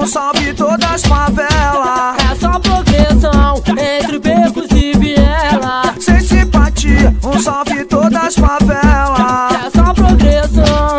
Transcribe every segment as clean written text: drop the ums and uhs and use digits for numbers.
um salve todas as favelas. É só progressão entre becos e viela. Sem simpatia, um salve todas as favelas. É só progressão,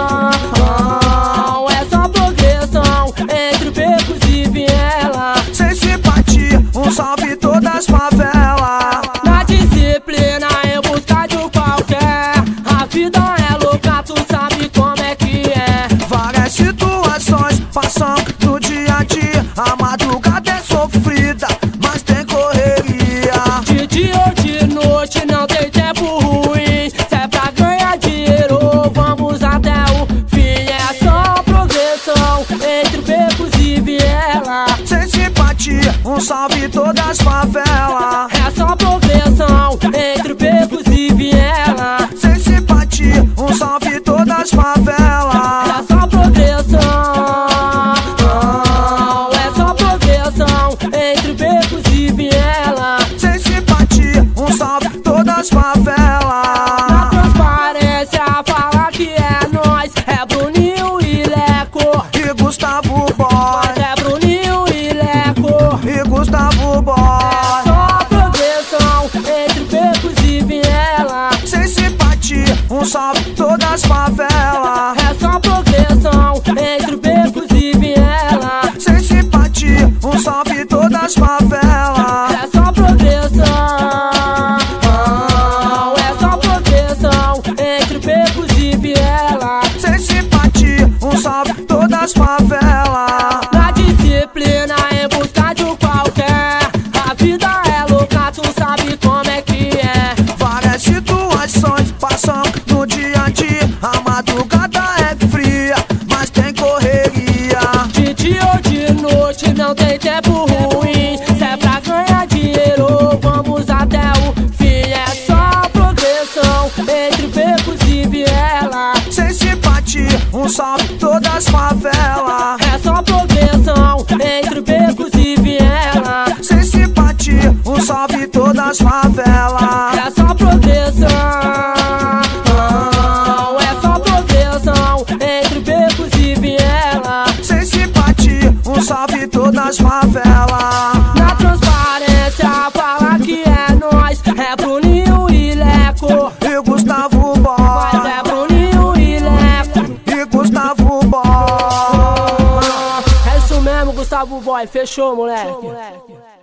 é só progressão entre becos e viela. Sem simpatia, um salve todas as favelas. Na disciplina em busca de um qualquer. A vida é louca, tu sabe como é que é. Várias situações passam no dia a dia. A madrugada é sofrida, mas tem correria. De dia ou de noite não tem tempo ruim. Se é pra ganhar dinheiro, vamos até o fim. É só progressão entre becos e viela. Sem simpatia, um salve todas as favelas. É só progressão entre becos e viela. Sem simpatia, um salve todas as favelas. É só progressão, é só progressão entre becos e viela. Sem simpatia, um salve todas as favelas. Na transparência fala que é nós. É Bruninho e Leco, E Gustavo Boy, mas é Bruninho e Leco. e Gustavo Boy. Só progressão entre becos e viela. Sem simpatia, um salve todas as favelas. É só progressão entre becos e viela. Sem simpatia, um salve todas as favelas. É só progressão, é só progressão entre becos e viela. Sem simpatia, um salve todas as favelas. Na disciplina em busca de um qualquer. A vida é louca, tu sabe como é que é. Várias situações passam no dia a dia. A madrugada é fria, mas tem correria. De dia ou de noite não tem tempo ruim. Se é pra ganhar dinheiro, vamos até o fim. É só progressão entre becos e viela. Sem simpatia, um salve todas as favelas. É só progressão entre becos e viela. Sem simpatia, um salve todas as favelas. É só progressão, é só progressão entre becos e viela. Sem simpatia, um salve todas as favelas. Na transparência fala que é nós. É Bruninho e Leco, E Gustavo mas Boy, é Bruninho e Leco. e Gustavo Boy. É isso mesmo, Gustavo Boy, fechou, moleque.